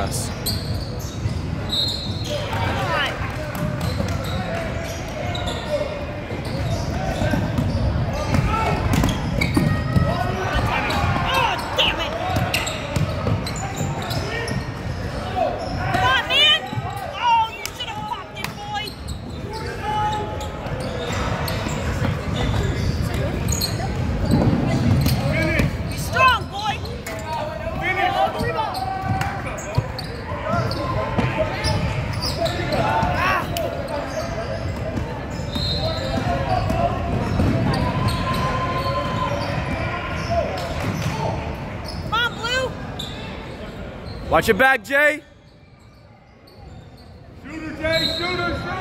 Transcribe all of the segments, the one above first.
pass. Watch your back, Jay. Shooter, Jay, shooter, shooter.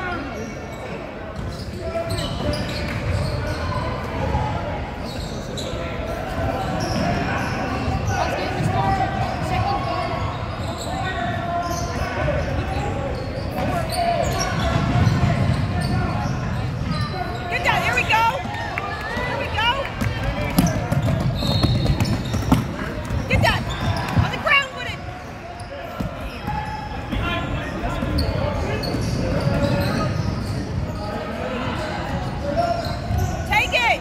Get down, here we go. Here we go. Get down. On the ground with it. Take it.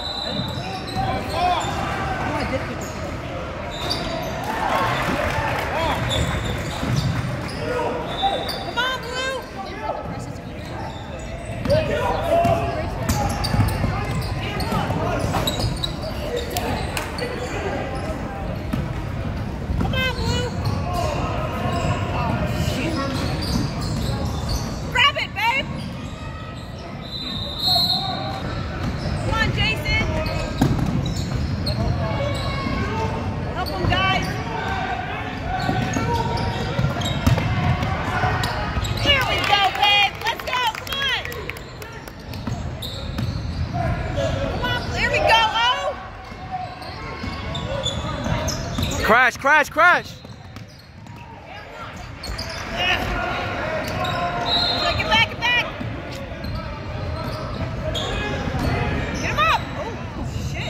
Come on, Blue. Come on, Blue. Grab it, babe. Come on, Jason. Help him, guys. Here we go, babe. Let's go. Come on. Come on. Here we go. Oh. Crash, crash, crash. Get back, get back. Get him up. Oh, shit.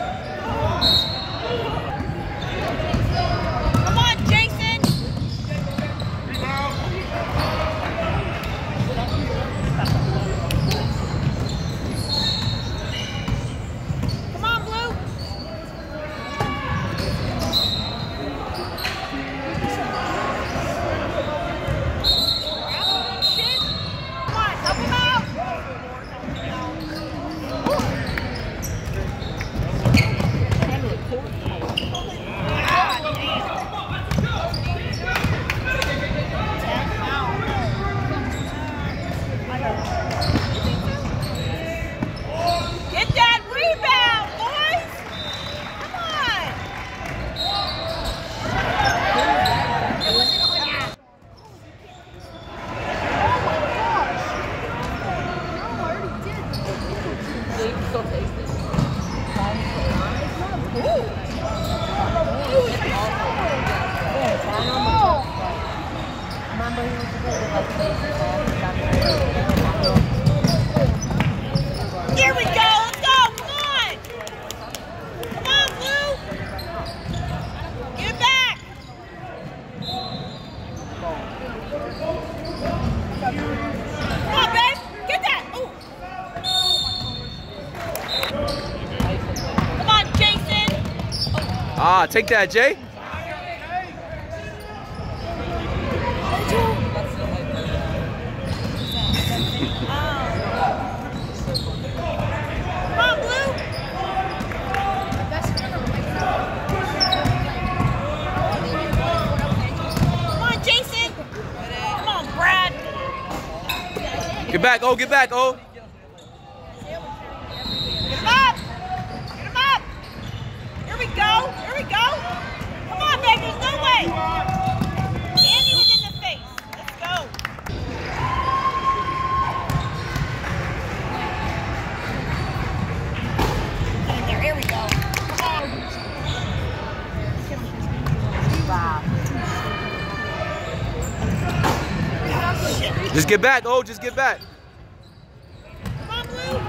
Come on, Jason. Come on, Blue. Shit. Come on, help him out. Get that rebound, boys! Come on! Here we go! Let's go! Come on! Come on, Blue! Get it back! Come on, babe! Get that! Ooh. Come on, Jason! Ah, take that, Jay. Come on, Blue! Come on, Jason! Come on, Brad! Get back, oh, get back, oh. Get him up! Get him up! Here we go! Here we go! Come on, babe! There's no way! Andy was in the face. Let's go! Get in there. Here we go. Come on. Wow. Shit. Just get back, oh, just get back. Come on, Blue.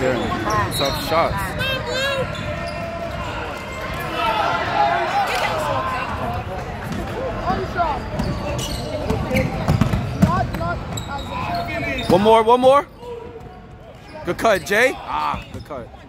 there. Tough shots. One more. Good cut, Jay. Ah, good cut.